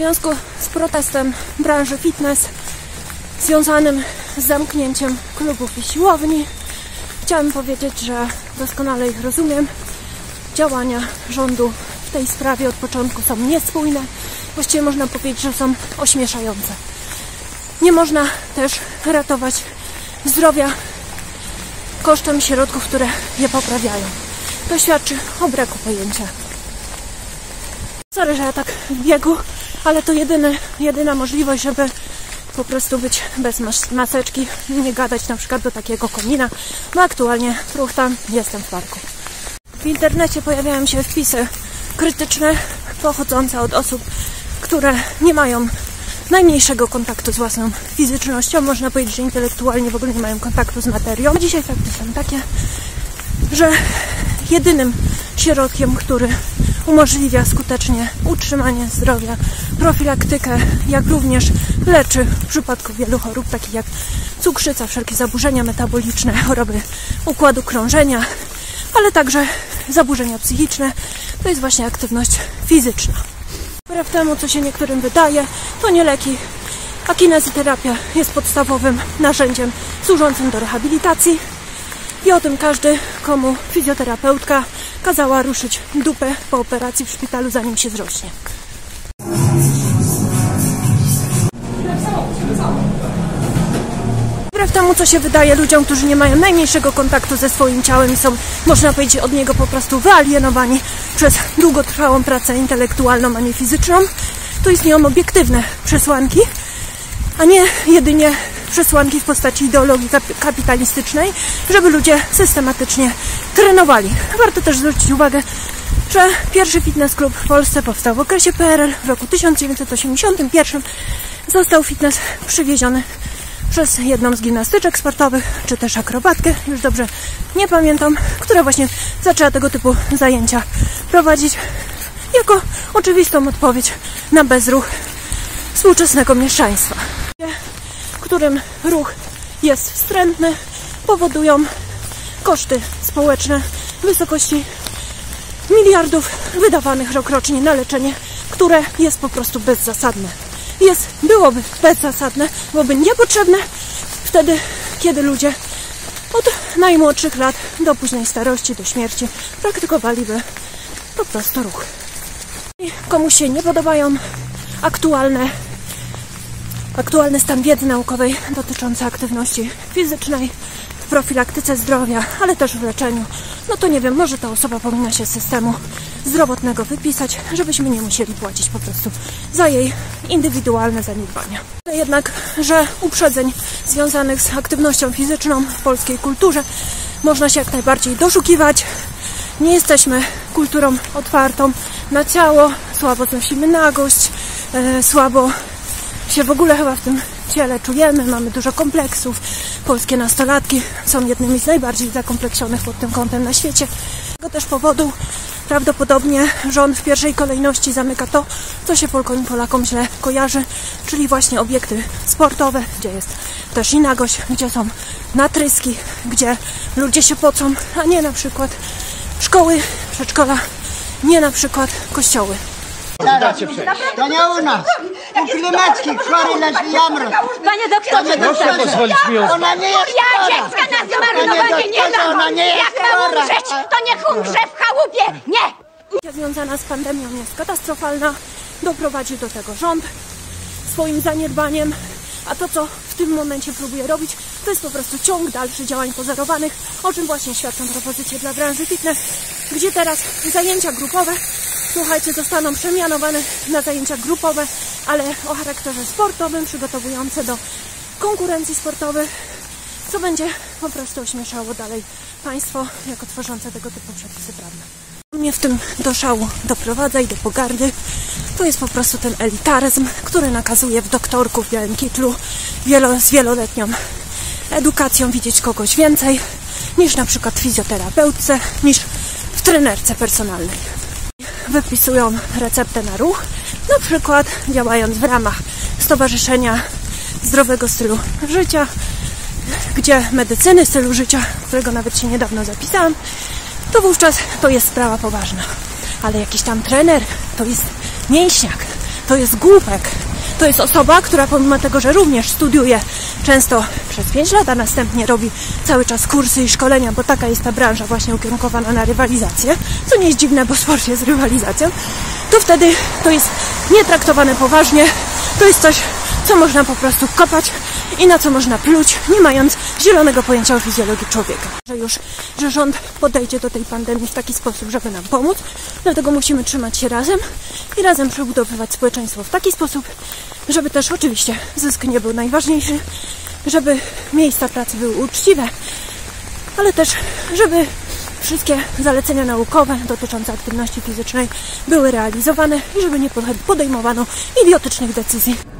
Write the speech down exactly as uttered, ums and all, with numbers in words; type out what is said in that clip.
związku z protestem branży fitness związanym z zamknięciem klubów i siłowni chciałam powiedzieć, że doskonale ich rozumiem. Działania rządu w tej sprawie od początku są niespójne. Właściwie można powiedzieć, że są ośmieszające. Nie można też ratować zdrowia kosztem środków, które je poprawiają. To świadczy o braku pojęcia. Sorry, że ja tak w biegu, ale to jedyny, jedyna możliwość, żeby po prostu być bez mas maseczki, nie gadać na przykład do takiego komina, bo aktualnie truchtam, jestem w parku. W internecie pojawiają się wpisy krytyczne, pochodzące od osób, które nie mają najmniejszego kontaktu z własną fizycznością. Można powiedzieć, że intelektualnie w ogóle nie mają kontaktu z materią. Dzisiaj fakty są takie, że jedynym środkiem, który umożliwia skutecznie utrzymanie zdrowia, profilaktykę, jak również leczy w przypadku wielu chorób, takich jak cukrzyca, wszelkie zaburzenia metaboliczne, choroby układu krążenia, ale także zaburzenia psychiczne, to jest właśnie aktywność fizyczna. Wbrew temu, co się niektórym wydaje, to nie leki, a kinezyterapia jest podstawowym narzędziem służącym do rehabilitacji i o tym każdy, komu fizjoterapeutka kazała ruszyć dupę po operacji w szpitalu, zanim się zrośnie. Wbrew temu, co się wydaje ludziom, którzy nie mają najmniejszego kontaktu ze swoim ciałem i są, można powiedzieć, od niego po prostu wyalienowani przez długotrwałą pracę intelektualną, a nie fizyczną, to istnieją obiektywne przesłanki, a nie jedynie przesłanki w postaci ideologii kapitalistycznej, żeby ludzie systematycznie trenowali. Warto też zwrócić uwagę, że pierwszy fitness klub w Polsce powstał w okresie P R L. W roku tysiąc dziewięćset osiemdziesiątym pierwszym został fitness przywieziony przez jedną z gimnastyczek sportowych, czy też akrobatkę, już dobrze nie pamiętam, która właśnie zaczęła tego typu zajęcia prowadzić jako oczywistą odpowiedź na bezruch współczesnego mieszczaństwa, w którym ruch jest wstrętny, powodują koszty społeczne w wysokości miliardów wydawanych rokrocznie na leczenie, które jest po prostu bezzasadne. Jest, byłoby bezzasadne, byłoby niepotrzebne wtedy, kiedy ludzie od najmłodszych lat do późnej starości, do śmierci praktykowaliby po prostu ruch. I komuś się nie podobają aktualne, aktualny stan wiedzy naukowej dotyczący aktywności fizycznej w profilaktyce zdrowia, ale też w leczeniu, no to nie wiem, może ta osoba powinna się z systemu zdrowotnego wypisać, żebyśmy nie musieli płacić po prostu za jej indywidualne zaniedbania. Jednak, że uprzedzeń związanych z aktywnością fizyczną w polskiej kulturze można się jak najbardziej doszukiwać. Nie jesteśmy kulturą otwartą na ciało, słabo znosimy nagość, e, słabo się w ogóle chyba w tym ciele czujemy, mamy dużo kompleksów. Polskie nastolatki są jednymi z najbardziej zakompleksionych pod tym kątem na świecie. Z tego też powodu prawdopodobnie rząd w pierwszej kolejności zamyka to, co się Polkom i Polakom źle kojarzy, czyli właśnie obiekty sportowe, gdzie jest też i nagość, gdzie są natryski, gdzie ludzie się pocą, a nie na przykład szkoły, przedszkola, nie na przykład kościoły. To nie u nas. U Klimecki, chory leży jamrot. Panie doktorze, proszę pozwolić mi ją. Ona nie jest ja chora. dziecka na zmarnowanie nie dam. Ona nie jest Jak ma chora. umrzeć, to niech umrze w chałupie. Nie! Związana z pandemią jest katastrofalna. Doprowadzi do tego rząd swoim zaniedbaniem, a to, co w tym momencie próbuje robić, to jest po prostu ciąg dalszy działań pozorowanych, o czym właśnie świadczą propozycje dla branży fitness, gdzie teraz zajęcia grupowe, słuchajcie, zostaną przemianowane na zajęcia grupowe, ale o charakterze sportowym, przygotowujące do konkurencji sportowych, co będzie po prostu ośmieszało dalej państwo jako tworzące tego typu przepisy prawne. Mnie w tym do szału doprowadza i do pogardy. To jest po prostu ten elitaryzm, który nakazuje w doktorku w białym kitlu wielo, z wieloletnią edukacją widzieć kogoś więcej niż na przykład w fizjoterapeutce, niż w trenerce personalnej. Wypisują receptę na ruch, na przykład działając w ramach Stowarzyszenia Zdrowego Stylu Życia, gdzie medycyny stylu życia, którego nawet się niedawno zapisałam, to wówczas to jest sprawa poważna. Ale jakiś tam trener to jest mięśniak, to jest głupek. To jest osoba, która pomimo tego, że również studiuje często przez pięć lat, a następnie robi cały czas kursy i szkolenia, bo taka jest ta branża właśnie ukierunkowana na rywalizację, co nie jest dziwne, bo sport jest rywalizacją, to wtedy to jest nietraktowane poważnie, to jest coś, co można po prostu kopać i na co można pluć, nie mając zielonego pojęcia o fizjologii człowieka. Że już, że rząd podejdzie do tej pandemii w taki sposób, żeby nam pomóc, dlatego musimy trzymać się razem i razem przebudowywać społeczeństwo w taki sposób, żeby też oczywiście zysk nie był najważniejszy, żeby miejsca pracy były uczciwe, ale też żeby wszystkie zalecenia naukowe dotyczące aktywności fizycznej były realizowane i żeby nie podejmowano idiotycznych decyzji.